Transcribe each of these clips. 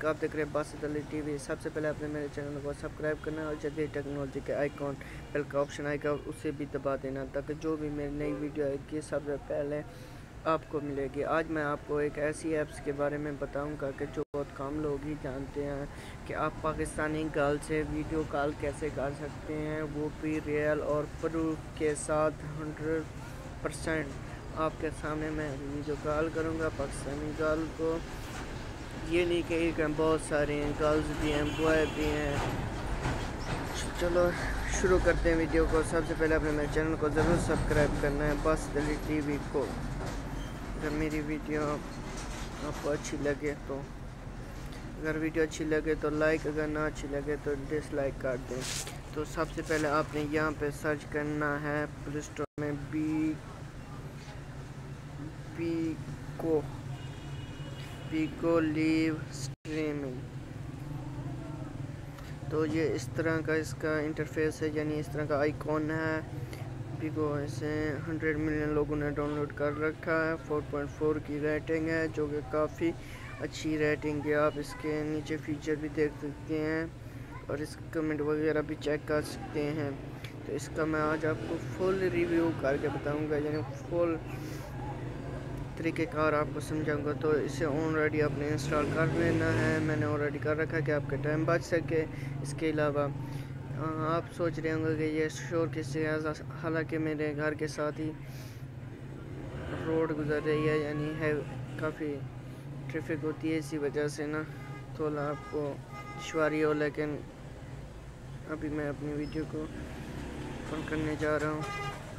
आप देख रहे हैं बासित अली टीवी। सबसे पहले आपने मेरे चैनल को सब्सक्राइब करना है और जल्दी टेक्नोलॉजी के आइकॉन बेल का ऑप्शन आएगा उसे भी दबा देना, ताकि जो भी मेरी नई वीडियो आएगी सबसे पहले आपको मिलेगी। आज मैं आपको एक ऐसी ऐप्स के बारे में बताऊंगा कि जो बहुत कम लोग ही जानते हैं कि आप पाकिस्तानी गर्ल से वीडियो कॉल कैसे कर सकते हैं, वो भी रियल और प्रूफ के साथ 100% आपके सामने मैं वीडियो कॉल करूंगा पाकिस्तानी गर्ल को। ये नहीं कि बहुत सारे हैं, गर्ल्स भी हैं, बॉय भी हैं। चलो शुरू करते हैं वीडियो को। सबसे पहले अपने मेरे चैनल को ज़रूर सब्सक्राइब करना है, बासित अली टीवी को। अगर मेरी वीडियो आपको अच्छी लगे तो अगर वीडियो अच्छी लगे तो लाइक, अगर ना अच्छी लगे तो डिसलाइक कर दें। तो सबसे पहले आपने यहाँ पे सर्च करना है प्ले स्टोर में बीको लिव स्ट्रीमिंग। तो ये इस तरह का इसका इंटरफेस है, यानी इस तरह का आइकॉन है। बीको ऐसे 100 मिलियन लोगों ने डाउनलोड कर रखा है। 4.4 की रेटिंग है, जो कि काफ़ी अच्छी रेटिंग है। आप इसके नीचे फीचर भी देख सकते हैं और इस कमेंट वगैरह भी चेक कर सकते हैं। तो इसका मैं आज आपको फुल रिव्यू करके बताऊंगा, यानी फुल तरीक़ेकार आपको समझाऊंगा। तो इसे ऑलरेडी आपने इंस्टॉल कर लेना है, मैंने ऑलरेडी कर रखा है कि आपका टाइम बच सके। इसके अलावा आप सोच रहे होंगे कि ये शोर किससे है, हालांकि मेरे घर के साथ ही रोड गुजर रही है, यानी है काफ़ी ट्रैफिक होती है, इसी वजह से ना थोड़ा आपको दुश्वारी हो। लेकिन अभी मैं अपनी वीडियो को फोन करने जा रहा हूँ।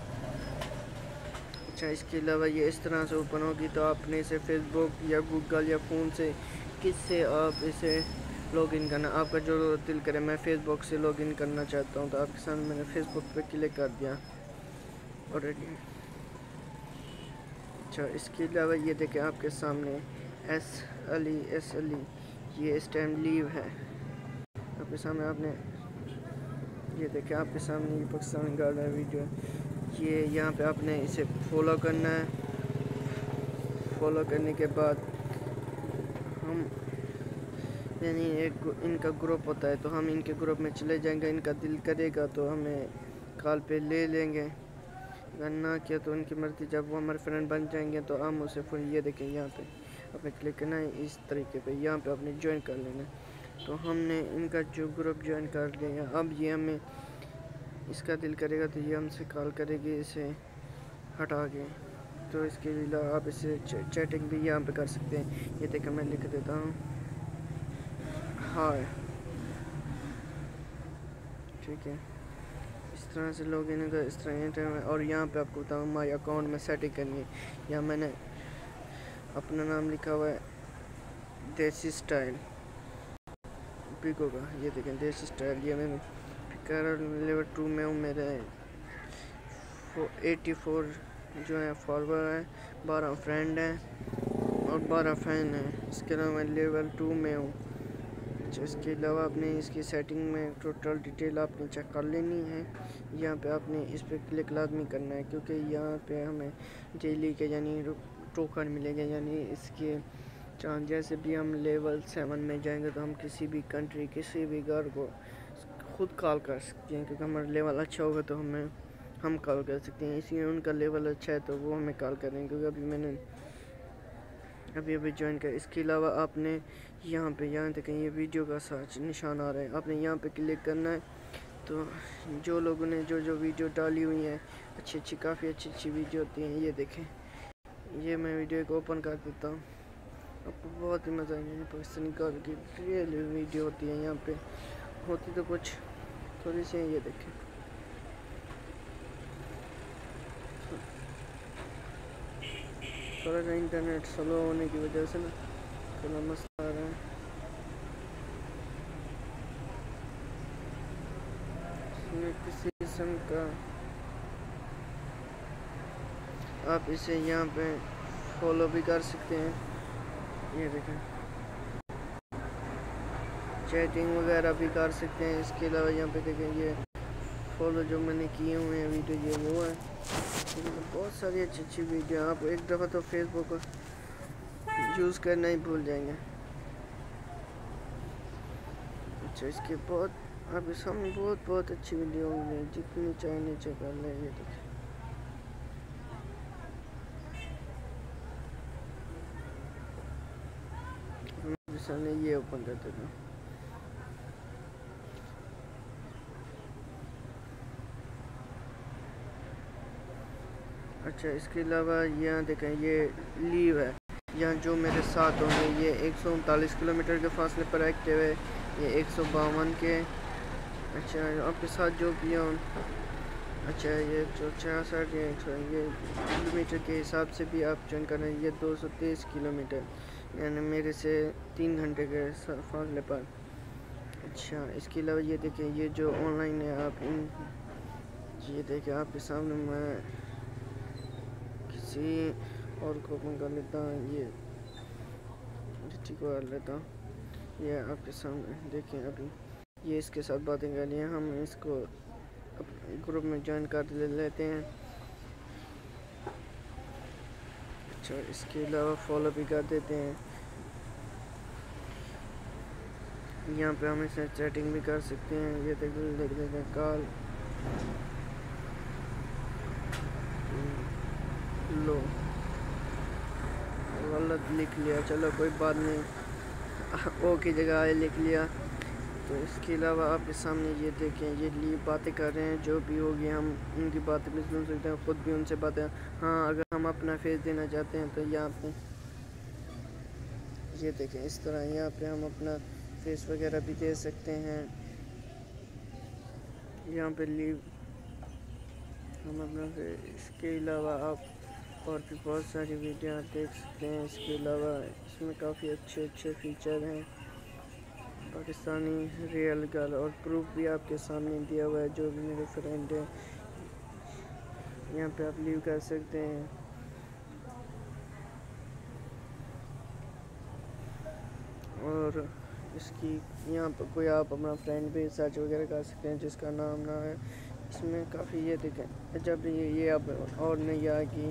अच्छा, इसके अलावा ये इस तरह से ओपन होगी। तो आपने इसे फेसबुक या गूगल या फ़ोन से किससे आप इसे लॉगिन करना, आपका जो दिल करे। मैं फ़ेसबुक से लॉगिन करना चाहता हूँ, तो आपके सामने मैंने फ़ेसबुक पे क्लिक कर दिया ऑलरेडी। अच्छा, इसके अलावा ये देखें आपके सामने एस अली ये इस टाइम लीव है आपके सामने। आपने ये देखें आपके सामने ये पाकिस्तानी गर्ल है वीडियो। ये यहाँ पे आपने इसे फॉलो करना है। फॉलो करने के बाद हम यानी एक इनका ग्रुप होता है, तो हम इनके ग्रुप में चले जाएंगे। इनका दिल करेगा तो हमें कॉल पे ले लेंगे, अगर ना किया तो उनकी मर्ज़ी। जब वो हमारे फ्रेंड बन जाएंगे तो हम उसे फिर ये देखें यहाँ पे आपने क्लिक करना है इस तरीके पे, यहाँ पे आपने ज्वाइन कर लेना है। तो हमने इनका जो ग्रुप ज्वाइन कर लिया। अब ये हमें इसका दिल करेगा तो ये हमसे कॉल करेगी इसे हटा के। तो इसके लिए आप इसे चैटिंग भी यहाँ पे कर सकते हैं। ये देखिए मैं लिख देता हूँ हाय, ठीक है। इस तरह से लोग इन का इस तरह एंटर में, और यहाँ पे आपको बताऊँ माई अकाउंट में सेटिंग करनी है। यहाँ मैंने अपना नाम लिखा हुआ है देसी स्टाइल बीको का। ये देखें देसी स्टाइल, ये मैं लेवल 2 में हूँ। मेरे 84 जो है फॉलोवर हैं, 12 फ्रेंड हैं और 12 फैन हैं। इसके अलावा मैं लेवल 2 में हूँ। इसके अलावा आपने इसकी सेटिंग में टोटल डिटेल आपने चेक कर लेनी है। यहाँ पे आपने इस पर क्लिक लाजमी करना है, क्योंकि यहाँ पे हमें डेली के यानी टोकन मिलेंगे। यानी इसके चांस जैसे भी हम लेवल 7 में जाएंगे तो हम किसी भी कंट्री, किसी भी घर को खुद कॉल कर सकते हैं, क्योंकि हमारा लेवल अच्छा होगा तो हम कॉल कर सकते हैं। इसलिए उनका लेवल अच्छा है तो वो हमें कॉल करेंगे, क्योंकि अभी मैंने अभी ज्वाइन किया। इसके अलावा आपने यहाँ देखें ये वीडियो का सर्च निशान आ रहा है, आपने यहाँ पे क्लिक करना है। तो जो लोगों ने जो वीडियो डाली हुई हैं काफ़ी अच्छी वीडियो होती हैं। ये देखें, ये मैं वीडियो को ओपन कर देता हूँ, आपको बहुत ही मज़ा आएगा। पाकिस्तानी गर्ल की रियल वीडियो होती है, यहाँ पे होती तो कुछ थोड़ी सी है। ये देखें, थोड़ा सा इंटरनेट स्लो होने की वजह से ना थोड़ा मसला आ रहा है। इसमें किसी किस्म का आप इसे यहाँ पे फॉलो भी कर सकते हैं। ये देखें, चैटिंग वगैरह भी कर सकते हैं। इसके अलावा यहाँ पे देखें ये फॉलो जो मैंने किए हुए हैं वीडियो, ये वो है। बहुत सारी अच्छी वीडियो। आप एक दफ़ा तो फेसबुक यूज़ करना ही भूल जाएंगे। अच्छा इसके बहुत आपके सामने बहुत अच्छी वीडियो होंगी, जितनी चाहे नीचे कर ले। ये देखिए मैं सामने ये ओपन कर देता हूँ। अच्छा इसके अलावा यहाँ देखें ये लीव है, यहाँ जो मेरे साथ होंगे ये 139 किलोमीटर के फासले पर एक्टिव है, ये 152 के। अच्छा आपके साथ जो भी हों, अच्छा ये 166 ये किलोमीटर के हिसाब से भी आप चेंज करें, ये 223 किलोमीटर यानी मेरे से 3 घंटे के फासले पर। अच्छा इसके अलावा ये देखें ये जो ऑनलाइन है आप इन ये देखें आपके सामने मैं किसी और को ओपन कर लेता हूँ, ये ठीक कर लेता हूँ। ये आपके सामने देखें अभी ये इसके साथ बातें कर रही हैं, हम इसको ग्रुप में ज्वाइन कर लेते हैं। अच्छा इसके अलावा फॉलो भी कर देते हैं। यहाँ पे हम इसे चैटिंग भी कर सकते हैं। ये देख लेते हैं कॉल लो, गलत लिख लिया, चलो कोई बात नहीं, ओ की जगह आए लिख लिया। तो इसके अलावा आपके सामने ये देखें ये लिए बातें कर रहे हैं, जो भी होगी हम उनकी बातें भी सुन सकते हैं, ख़ुद भी उनसे बातें। हाँ अगर हम अपना फेस देना चाहते हैं तो यहाँ पे ये देखें इस तरह यहाँ पे हम अपना फेस वगैरह भी दे सकते हैं। यहाँ पे लीव हम अपना, इसके अलावा आप और भी बहुत सारी वीडियो आप देख सकते हैं। इसके अलावा इसमें काफ़ी अच्छे फीचर हैं, पाकिस्तानी रियल गर्ल और प्रूफ भी आपके सामने दिया हुआ है, जो भी मेरे फ्रेंड हैं यहाँ पे आप लीव कर सकते हैं। और इसकी यहाँ पर कोई आप अपना फ्रेंड भी सर्च वगैरह कर सकते हैं जिसका नाम ना है। इसमें काफ़ी ये देखें जब ये अब और नहीं आएगी,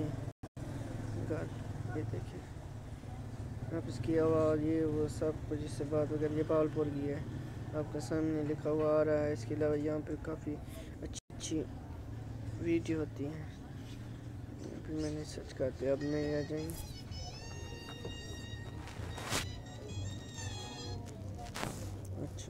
ये देखिए आप इसकी आवाज़ ये वो सब कुछ इससे बात वगैरह, ये बावलपुर की है आपके सामने लिखा हुआ आ रहा है। इसके अलावा यहाँ पे काफ़ी अच्छी वीडियो होती हैं, फिर मैंने सर्च करते अब नहीं आ जाएंगे। अच्छा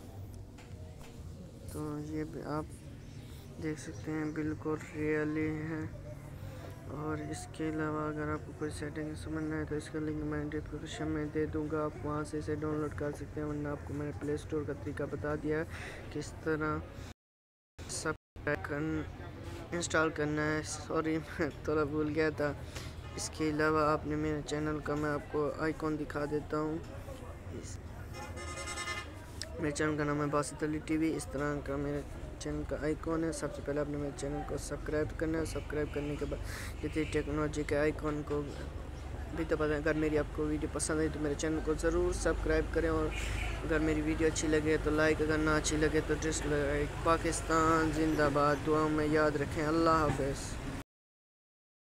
तो ये भी आप देख सकते हैं बिल्कुल रियली है। और इसके अलावा अगर आपको कोई सेटिंग समझना है तो इसका लिंक मैं डिस्क्रिप्शन में दे दूंगा, आप वहां से इसे डाउनलोड कर सकते हैं। वरना आपको मैंने प्ले स्टोर का तरीका बता दिया है किस तरह सब इंस्टॉल करना है। सॉरी मैं थोड़ा भूल गया था। इसके अलावा आपने मेरे चैनल का मैं आपको आइकॉन दिखा देता हूँ। मेरे चैनल का नाम है बासित अली टीवी, इस तरह का मेरे चैनल का आइकॉन है। सबसे पहले आपने मेरे चैनल को सब्सक्राइब करना है। सब्सक्राइब करने के बाद यदि टेक्नोलॉजी के आइकॉन को भी दबा दें। अगर मेरी आपको वीडियो पसंद आई तो मेरे चैनल को ज़रूर सब्सक्राइब करें, और अगर मेरी वीडियो अच्छी लगे तो लाइक, अगर ना अच्छी लगे तो डिसलाइक। पाकिस्तान जिंदाबाद, दुआ में याद रखें। अल्लाह हाफ़िज़।